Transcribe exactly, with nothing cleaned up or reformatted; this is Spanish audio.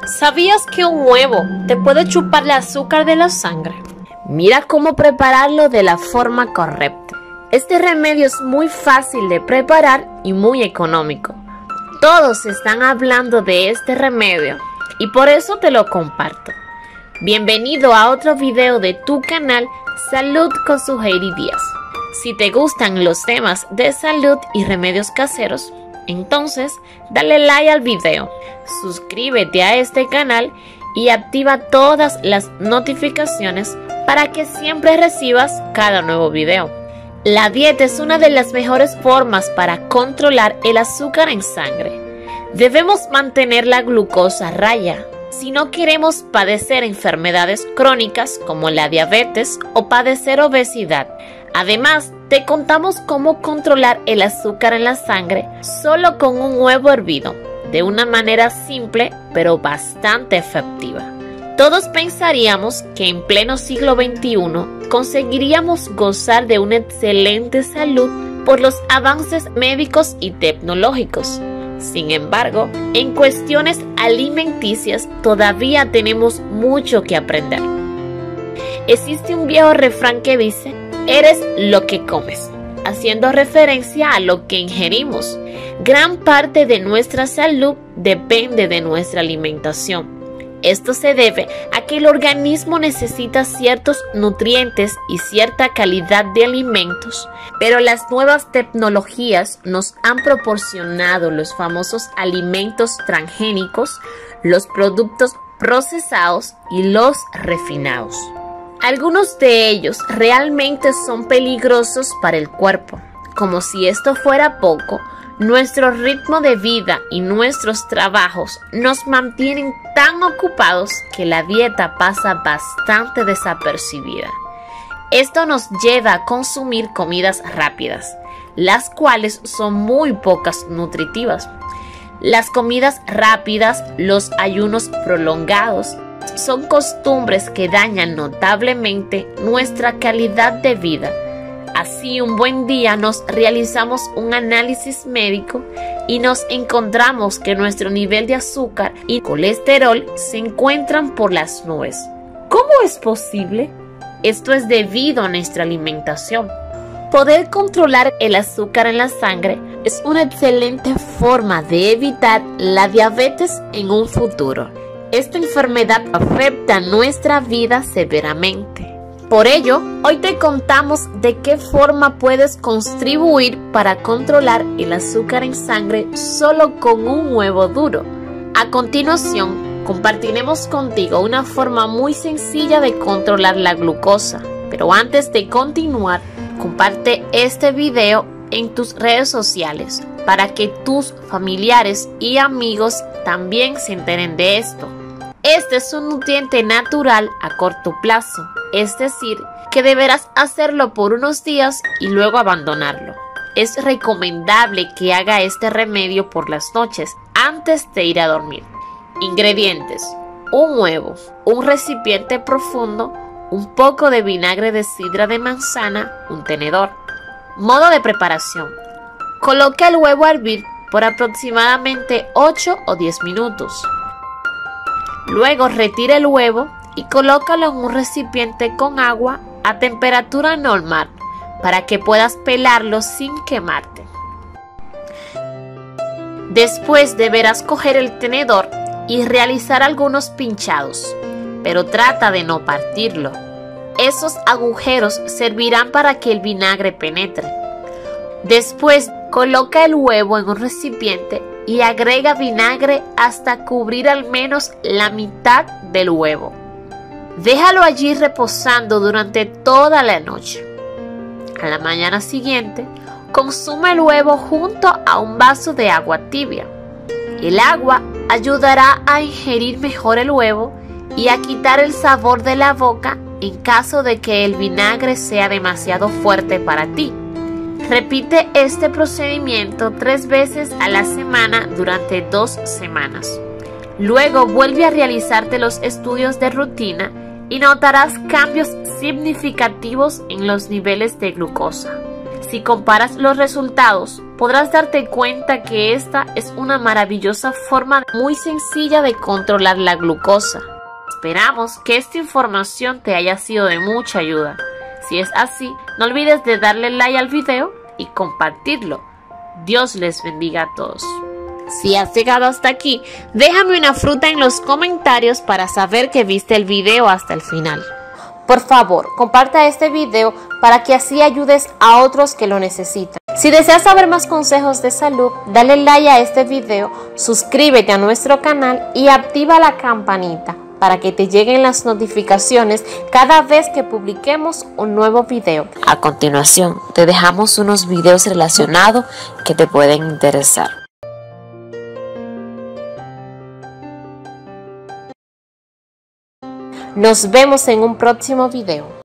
¿Sabías que un huevo te puede chupar el azúcar de la sangre? Mira cómo prepararlo de la forma correcta. Este remedio es muy fácil de preparar y muy económico. Todos están hablando de este remedio y por eso te lo comparto. Bienvenido a otro video de tu canal Salud con Suheiri Díaz. Si te gustan los temas de salud y remedios caseros, entonces dale like al video, suscríbete a este canal y activa todas las notificaciones para que siempre recibas cada nuevo video. La dieta es una de las mejores formas para controlar el azúcar en sangre. Debemos mantener la glucosa a raya si no queremos padecer enfermedades crónicas como la diabetes o padecer obesidad. Además, te contamos cómo controlar el azúcar en la sangre solo con un huevo hervido, de una manera simple pero bastante efectiva. Todos pensaríamos que en pleno siglo veintiuno conseguiríamos gozar de una excelente salud por los avances médicos y tecnológicos. Sin embargo, en cuestiones alimenticias todavía tenemos mucho que aprender. Existe un viejo refrán que dice: eres lo que comes, haciendo referencia a lo que ingerimos. Gran parte de nuestra salud depende de nuestra alimentación. Esto se debe a que el organismo necesita ciertos nutrientes y cierta calidad de alimentos, pero las nuevas tecnologías nos han proporcionado los famosos alimentos transgénicos, los productos procesados y los refinados. Algunos de ellos realmente son peligrosos para el cuerpo. Como si esto fuera poco, nuestro ritmo de vida y nuestros trabajos nos mantienen tan ocupados que la dieta pasa bastante desapercibida. Esto nos lleva a consumir comidas rápidas, las cuales son muy pocas nutritivas. Las comidas rápidas, los ayunos prolongados, son costumbres que dañan notablemente nuestra calidad de vida. Así, un buen día nos realizamos un análisis médico y nos encontramos que nuestro nivel de azúcar y colesterol se encuentran por las nubes. ¿Cómo es posible? Esto es debido a nuestra alimentación. Poder controlar el azúcar en la sangre es una excelente forma de evitar la diabetes en un futuro. Esta enfermedad afecta nuestra vida severamente. Por ello, hoy te contamos de qué forma puedes contribuir para controlar el azúcar en sangre solo con un huevo duro. A continuación, compartiremos contigo una forma muy sencilla de controlar la glucosa. Pero antes de continuar, comparte este video en tus redes sociales para que tus familiares y amigos también se enteren de esto. Este es un nutriente natural a corto plazo, es decir, que deberás hacerlo por unos días y luego abandonarlo. Es recomendable que haga este remedio por las noches antes de ir a dormir. Ingredientes: un huevo, un recipiente profundo, un poco de vinagre de sidra de manzana, un tenedor. Modo de preparación: coloca el huevo a hervir por aproximadamente ocho o diez minutos. Luego retira el huevo y colócalo en un recipiente con agua a temperatura normal para que puedas pelarlo sin quemarte. Después deberás coger el tenedor y realizar algunos pinchados, pero trata de no partirlo. Esos agujeros servirán para que el vinagre penetre. Después coloca el huevo en un recipiente y agrega vinagre hasta cubrir al menos la mitad del huevo. Déjalo allí reposando durante toda la noche. A la mañana siguiente, consume el huevo junto a un vaso de agua tibia. El agua ayudará a ingerir mejor el huevo y a quitar el sabor de la boca en caso de que el vinagre sea demasiado fuerte para ti. Repite este procedimiento tres veces a la semana durante dos semanas. Luego vuelve a realizarte los estudios de rutina y notarás cambios significativos en los niveles de glucosa. Si comparas los resultados, podrás darte cuenta que esta es una maravillosa forma muy sencilla de controlar la glucosa. Esperamos que esta información te haya sido de mucha ayuda. Si es así, no olvides de darle like al video y compartirlo. Dios les bendiga a todos. Si has llegado hasta aquí, déjame una fruta en los comentarios para saber que viste el video hasta el final. Por favor, comparta este video para que así ayudes a otros que lo necesitan. Si deseas saber más consejos de salud, dale like a este video, suscríbete a nuestro canal y activa la campanita para que te lleguen las notificaciones cada vez que publiquemos un nuevo video. A continuación, te dejamos unos videos relacionados que te pueden interesar. Nos vemos en un próximo video.